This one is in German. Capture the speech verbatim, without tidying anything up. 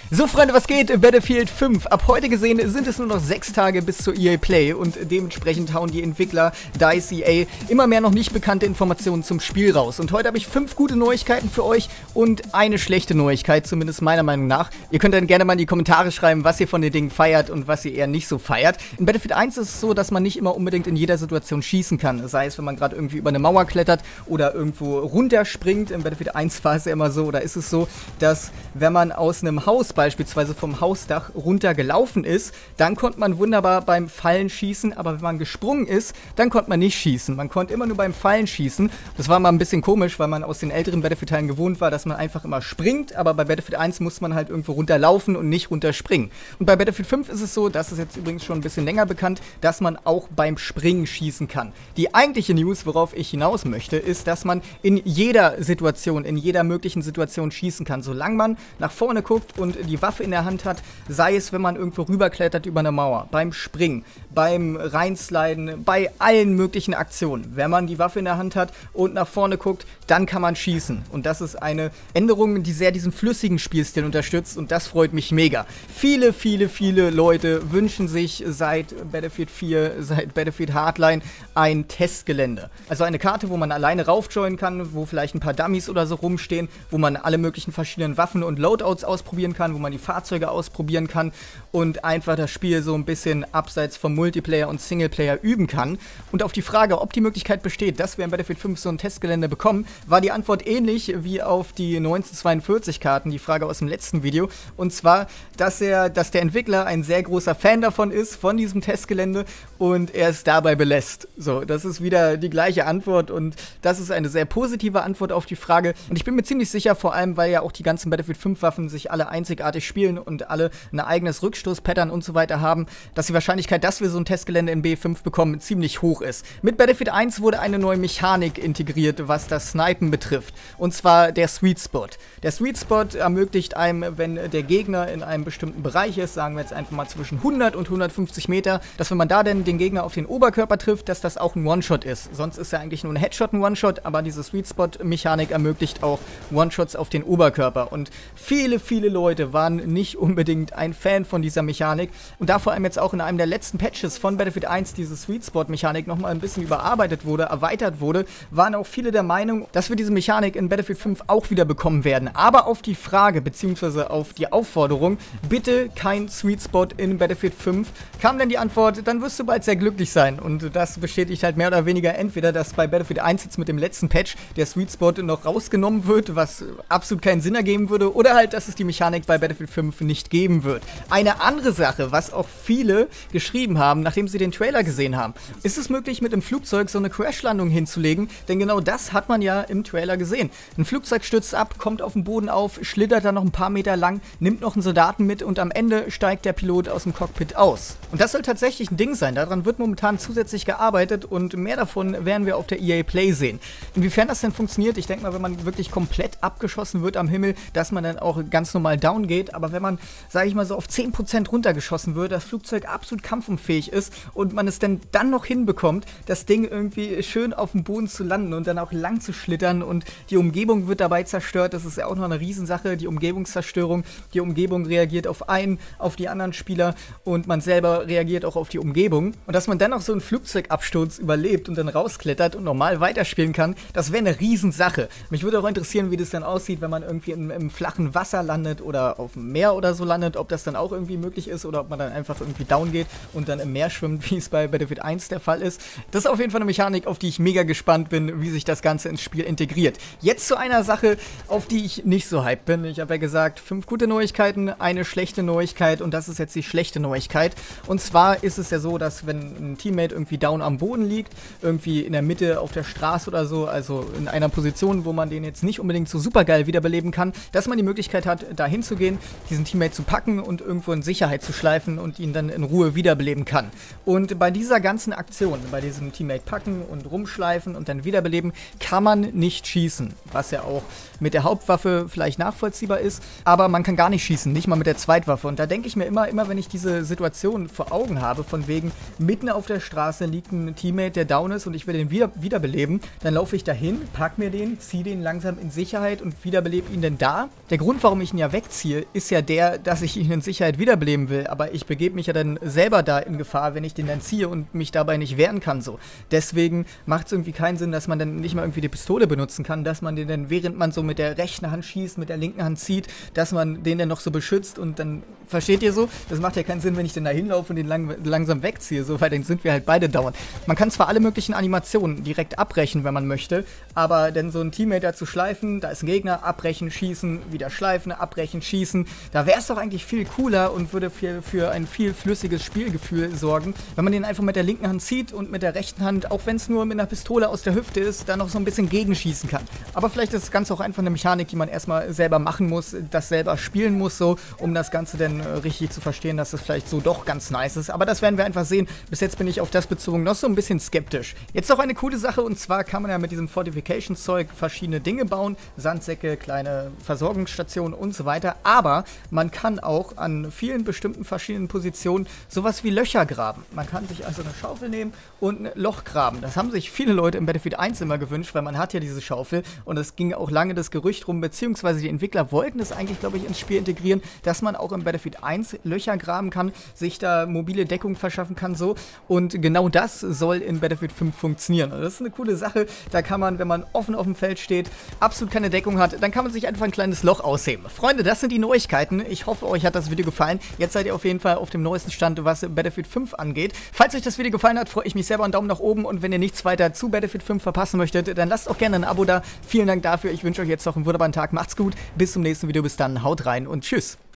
So Freunde, was geht? Battlefield fünf. Ab heute gesehen sind es nur noch sechs Tage bis zur E A Play und dementsprechend hauen die Entwickler DICE E A immer mehr noch nicht bekannte Informationen zum Spiel raus. Und heute habe ich fünf gute Neuigkeiten für euch und eine schlechte Neuigkeit, zumindest meiner Meinung nach. Ihr könnt dann gerne mal in die Kommentare schreiben, was ihr von den Dingen feiert und was ihr eher nicht so feiert. In Battlefield eins ist es so, dass man nicht immer unbedingt in jeder Situation schießen kann. Sei es, wenn man gerade irgendwie über eine Mauer klettert oder irgendwo runterspringt. In Battlefield eins war es ja immer so, oder ist es so, dass wenn man aus einem Haus beispielsweise vom Hausdach runtergelaufen ist, dann konnte man wunderbar beim Fallen schießen, aber wenn man gesprungen ist, dann konnte man nicht schießen. Man konnte immer nur beim Fallen schießen. Das war mal ein bisschen komisch, weil man aus den älteren Battlefield-Teilen gewohnt war, dass man einfach immer springt, aber bei Battlefield eins muss man halt irgendwo runterlaufen und nicht runterspringen. Und bei Battlefield fünf ist es so, das ist jetzt übrigens schon ein bisschen länger bekannt, dass man auch beim Springen schießen kann. Die eigentliche News, worauf ich hinaus möchte, ist, dass man in jeder Situation, in jeder möglichen Situation schießen kann, solange man nach vorne guckt und die Waffe in der Hand hat, sei es, wenn man irgendwo rüberklettert über eine Mauer, beim Springen, beim Reinsliden, bei allen möglichen Aktionen. Wenn man die Waffe in der Hand hat und nach vorne guckt, dann kann man schießen. Und das ist eine Änderung, die sehr diesen flüssigen Spielstil unterstützt und das freut mich mega. Viele, viele, viele Leute wünschen sich seit Battlefield vier, seit Battlefield Hardline ein Testgelände. Also eine Karte, wo man alleine raufjoinen kann, wo vielleicht ein paar Dummies oder so rumstehen, wo man alle möglichen verschiedenen Waffen und Loadouts ausprobieren kann, wo man die Fahrzeuge ausprobieren kann und einfach das Spiel so ein bisschen abseits vom Multiplayer und Singleplayer üben kann. Und auf die Frage, ob die Möglichkeit besteht, dass wir in Battlefield fünf so ein Testgelände bekommen, war die Antwort ähnlich wie auf die neunzehnhundertzweiundvierzig Karten, die Frage aus dem letzten Video. Und zwar, dass er, dass der Entwickler ein sehr großer Fan davon ist, von diesem Testgelände und er es dabei belässt. So, das ist wieder die gleiche Antwort und das ist eine sehr positive Antwort auf die Frage. Und ich bin mir ziemlich sicher, vor allem, weil ja auch die ganzen Battlefield fünf Waffen sich alle einzigartig spielen und alle ein eigenes Rückstoßpattern und so weiter haben, dass die Wahrscheinlichkeit, dass wir so ein Testgelände in B fünf bekommen, ziemlich hoch ist. Mit Battlefield eins wurde eine neue Mechanik integriert, was das Snipen betrifft. Und zwar der Sweet Spot. Der Sweet Spot ermöglicht einem, wenn der Gegner in einem bestimmten Bereich ist, sagen wir jetzt einfach mal zwischen hundert und hundertfünfzig Meter, dass wenn man da denn den Gegner auf den Oberkörper trifft, dass das auch ein One-Shot ist. Sonst ist ja eigentlich nur ein Headshot ein One-Shot, aber diese Sweet Spot-Mechanik ermöglicht auch One-Shots auf den Oberkörper. Und viele, viele Leute waren nicht unbedingt ein Fan von dieser Mechanik. Und da vor allem jetzt auch in einem der letzten Patches von Battlefield eins diese Sweet Spot-Mechanik nochmal ein bisschen überarbeitet wurde, erweitert wurde, waren auch viele der Meinung, dass wir diese Mechanik in Battlefield fünf auch wieder bekommen werden. Aber auf die Frage, beziehungsweise auf die Aufforderung, bitte kein Sweet Spot in Battlefield fünf, kam dann die Antwort, dann wirst du bald sehr glücklich sein. Und das bestätigt halt mehr oder weniger entweder, dass bei Battlefield eins jetzt mit dem letzten Patch der Sweet Spot noch rausgenommen wird, was absolut keinen Sinn ergeben würde, oder halt, dass es die Mechanik bei Battlefield fünf nicht geben wird. Eine andere Sache, was auch viele geschrieben haben, nachdem sie den Trailer gesehen haben, ist es möglich, mit dem Flugzeug so eine Crashlandung hinzulegen, denn genau das hat man ja im Trailer gesehen. Ein Flugzeug stürzt ab, kommt auf den Boden auf, schlittert dann noch ein paar Meter lang, nimmt noch einen Soldaten mit und am Ende steigt der Pilot aus dem Cockpit aus. Und das soll tatsächlich ein Ding sein, daran wird momentan zusätzlich gearbeitet und mehr davon werden wir auf der E A Play sehen. Inwiefern das denn funktioniert, ich denke mal, wenn man wirklich komplett abgeschossen wird am Himmel, dass man dann auch ganz normal down geht, aber wenn man, sage ich mal, so auf zehn Prozent runtergeschossen wird, das Flugzeug absolut kampfunfähig ist und man es dann, dann noch hinbekommt, das Ding irgendwie schön auf dem Boden zu landen und dann auch lang zu schlittern und die Umgebung wird dabei zerstört, das ist ja auch noch eine Riesensache, die Umgebungszerstörung, die Umgebung reagiert auf einen, auf die anderen Spieler und man selber reagiert auch auf die Umgebung und dass man dann auch so einen Flugzeugabsturz überlebt und dann rausklettert und normal weiterspielen kann, das wäre eine Riesensache. Mich würde auch interessieren, wie das dann aussieht, wenn man irgendwie im, im flachen Wasser landet oder auf dem Meer oder so landet, ob das dann auch irgendwie möglich ist oder ob man dann einfach irgendwie down geht und dann im Meer schwimmt, wie es bei Battlefield eins der Fall ist. Das ist auf jeden Fall eine Mechanik, auf die ich mega gespannt bin, wie sich das Ganze ins Spiel integriert. Jetzt zu einer Sache, auf die ich nicht so hyped bin. Ich habe ja gesagt, fünf gute Neuigkeiten, eine schlechte Neuigkeit und das ist jetzt die schlechte Neuigkeit. Und zwar ist es ja so, dass wenn ein Teammate irgendwie down am Boden liegt, irgendwie in der Mitte auf der Straße oder so, also in einer Position, wo man den jetzt nicht unbedingt so super geil wiederbeleben kann, dass man die Möglichkeit hat, da hinzugehen, diesen Teammate zu packen und irgendwo in Sicherheit zu schleifen und ihn dann in Ruhe wiederbeleben kann. Und bei dieser ganzen Aktion, bei diesem Teammate packen und rumschleifen und dann wiederbeleben, kann man nicht schießen, was ja auch mit der Hauptwaffe vielleicht nachvollziehbar ist, aber man kann gar nicht schießen, nicht mal mit der Zweitwaffe. Und da denke ich mir immer, immer wenn ich diese Situation vor Augen habe, von wegen, mitten auf der Straße liegt ein Teammate, der down ist und ich will den wieder, wiederbeleben, dann laufe ich dahin, pack mir den, ziehe den langsam in Sicherheit und wiederbelebe ihn denn da. Der Grund, warum ich ihn ja wegziehe, anziehe, ist ja der, dass ich ihn in Sicherheit wiederbeleben will. Aber ich begebe mich ja dann selber da in Gefahr, wenn ich den dann ziehe und mich dabei nicht wehren kann. So. Deswegen macht es irgendwie keinen Sinn, dass man dann nicht mal irgendwie die Pistole benutzen kann, dass man den dann, während man so mit der rechten Hand schießt, mit der linken Hand zieht, dass man den dann noch so beschützt und dann, versteht ihr so? Das macht ja keinen Sinn, wenn ich dann da hinlaufe und den lang, langsam wegziehe, so, weil dann sind wir halt beide dauernd. Man kann zwar alle möglichen Animationen direkt abbrechen, wenn man möchte, aber dann so ein Teammate da zu schleifen, da ist ein Gegner, abbrechen, schießen, wieder schleifen, abbrechen, schießen, da wäre es doch eigentlich viel cooler und würde für, für ein viel flüssiges Spielgefühl sorgen, wenn man den einfach mit der linken Hand zieht und mit der rechten Hand, auch wenn es nur mit einer Pistole aus der Hüfte ist, da noch so ein bisschen gegenschießen kann. Aber vielleicht ist das Ganze auch einfach eine Mechanik, die man erstmal selber machen muss, das selber spielen muss, so, um das Ganze dann äh, richtig zu verstehen, dass das vielleicht so doch ganz nice ist. Aber das werden wir einfach sehen. Bis jetzt bin ich auf das bezogen noch so ein bisschen skeptisch. Jetzt noch eine coole Sache, und zwar kann man ja mit diesem Fortifications-Zeug verschiedene Dinge bauen, Sandsäcke, kleine Versorgungsstationen und so weiter, aber man kann auch an vielen bestimmten verschiedenen Positionen sowas wie Löcher graben. Man kann sich also eine Schaufel nehmen und ein Loch graben. Das haben sich viele Leute im Battlefield eins immer gewünscht, weil man hat ja diese Schaufel und es ging auch lange das Gerücht rum, beziehungsweise die Entwickler wollten das eigentlich, glaube ich, ins Spiel integrieren, dass man auch im Battlefield eins Löcher graben kann, sich da mobile Deckung verschaffen kann, so. Und genau das soll in Battlefield fünf funktionieren. Und das ist eine coole Sache. Da kann man, wenn man offen auf dem Feld steht, absolut keine Deckung hat, dann kann man sich einfach ein kleines Loch ausheben. Freunde, das sind die Neuigkeiten. Ich hoffe, euch hat das Video gefallen. Jetzt seid ihr auf jeden Fall auf dem neuesten Stand, was Battlefield fünf angeht. Falls euch das Video gefallen hat, freue ich mich selber einen Daumen nach oben, und wenn ihr nichts weiter zu Battlefield fünf verpassen möchtet, dann lasst auch gerne ein Abo da. Vielen Dank dafür. Ich wünsche euch jetzt noch einen wunderbaren Tag. Macht's gut. Bis zum nächsten Video. Bis dann. Haut rein und tschüss.